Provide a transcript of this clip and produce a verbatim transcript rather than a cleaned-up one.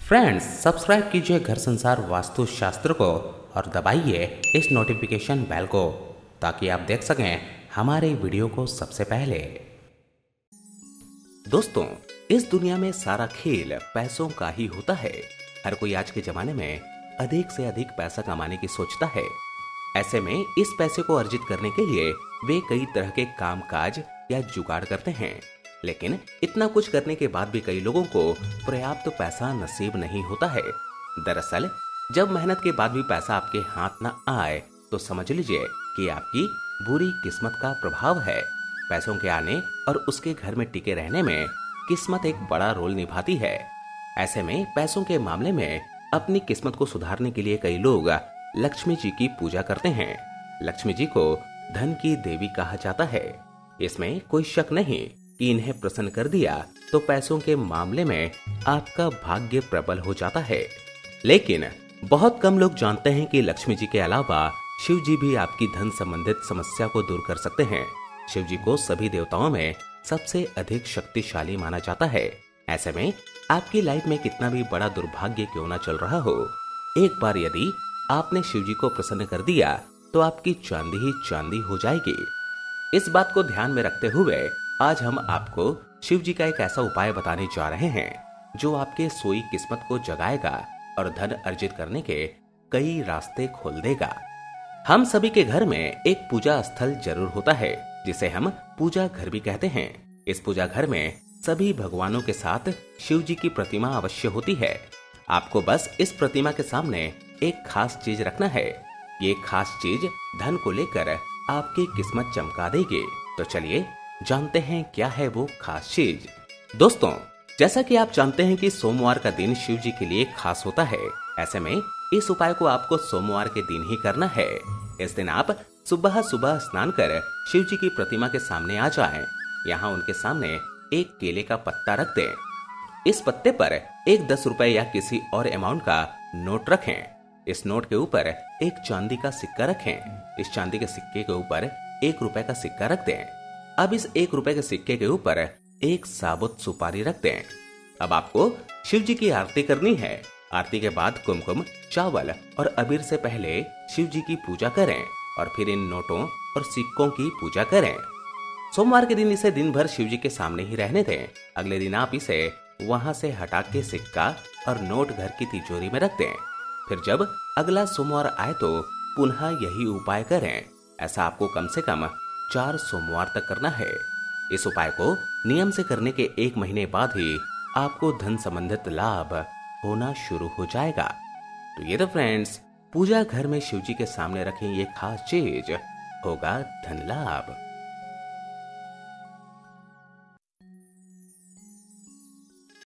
Friends, subscribe कीजिए घर संसार वास्तु शास्त्र को और दबाइए इस नोटिफिकेशन बेल को ताकि आप देख सकें हमारे वीडियो को सबसे पहले। दोस्तों, इस दुनिया में सारा खेल पैसों का ही होता है। हर कोई आज के जमाने में अधिक से अधिक पैसा कमाने की सोचता है। ऐसे में इस पैसे को अर्जित करने के लिए वे कई तरह के काम काज या जुगाड़ करते हैं, लेकिन इतना कुछ करने के बाद भी कई लोगों को पर्याप्त पैसा नसीब नहीं होता है। दरअसल जब मेहनत के बाद भी पैसा आपके हाथ न आए तो समझ लीजिए कि आपकी बुरी किस्मत का प्रभाव है। पैसों के आने और उसके घर में टिके रहने में किस्मत एक बड़ा रोल निभाती है। ऐसे में पैसों के मामले में अपनी किस्मत को सुधारने के लिए कई लोग लक्ष्मी जी की पूजा करते हैं। लक्ष्मी जी को धन की देवी कहा जाता है। इसमें कोई शक नहीं कि इन्हें प्रसन्न कर दिया तो पैसों के मामले में आपका भाग्य प्रबल हो जाता है। लेकिन बहुत कम लोग जानते हैं कि लक्ष्मी जी के अलावा शिव जी भी आपकी धन संबंधित समस्या को दूर कर सकते हैं। शिव जी को सभी देवताओं में सबसे अधिक शक्तिशाली माना जाता है। ऐसे में आपकी लाइफ में कितना भी बड़ा दुर्भाग्य क्यों ना चल रहा हो, एक बार यदि आपने शिव जी को प्रसन्न कर दिया तो आपकी चांदी ही चांदी हो जाएगी। इस बात को ध्यान में रखते हुए आज हम आपको शिव जी का एक ऐसा उपाय बताने जा रहे हैं जो आपके सोई किस्मत को जगाएगा और धन अर्जित करने के कई रास्ते खोल देगा। हम सभी के घर में एक पूजा स्थल जरूर होता है जिसे हम पूजा घर भी कहते हैं। इस पूजा घर में सभी भगवानों के साथ शिव जी की प्रतिमा अवश्य होती है। आपको बस इस प्रतिमा के सामने एक खास चीज रखना है। ये खास चीज धन को लेकर आपकी किस्मत चमका देगी। तो चलिए जानते हैं क्या है वो खास चीज। दोस्तों, जैसा कि आप जानते हैं कि सोमवार का दिन शिव जी के लिए खास होता है। ऐसे में इस उपाय को आपको सोमवार के दिन ही करना है। इस दिन आप सुबह सुबह स्नान कर शिव जी की प्रतिमा के सामने आ जाएं। यहाँ उनके सामने एक केले का पत्ता रख दें। इस पत्ते पर एक दस रुपए या किसी और अमाउंट का नोट रखें। इस नोट के ऊपर एक चांदी का सिक्का रखें। इस चांदी के सिक्के के ऊपर एक रुपए का सिक्का रख दें। अब इस एक रुपए के सिक्के के ऊपर एक साबुत सुपारी रख दें। अब आपको शिव जी की आरती करनी है। आरती के बाद कुमकुम, चावल और अबीर से पहले शिव जी की पूजा करें और फिर इन नोटों और सिक्कों की पूजा करें। सोमवार के दिन इसे दिन भर शिव जी के सामने ही रहने दें। अगले दिन आप इसे वहां से हटा के सिक्का और नोट घर की तिजोरी में रख दें। फिर जब अगला सोमवार आए तो पुनः यही उपाय करें। ऐसा आपको कम से कम चार सोमवार तक करना है। इस उपाय को नियम से करने के एक महीने बाद ही आपको धन संबंधित लाभ होना शुरू हो जाएगा। तो ये तो फ्रेंड्स, पूजा घर में शिव जी के सामने रखें ये खास चीज, होगा धन लाभ।